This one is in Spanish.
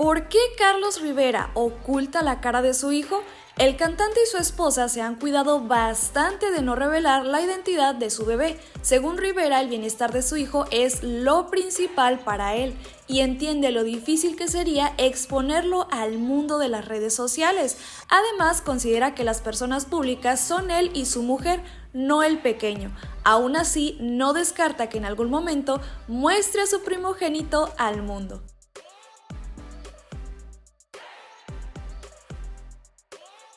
¿Por qué Carlos Rivera oculta la cara de su hijo? El cantante y su esposa se han cuidado bastante de no revelar la identidad de su bebé. Según Rivera, el bienestar de su hijo es lo principal para él y entiende lo difícil que sería exponerlo al mundo de las redes sociales. Además, considera que las personas públicas son él y su mujer, no el pequeño. Aún así, no descarta que en algún momento muestre a su primogénito al mundo.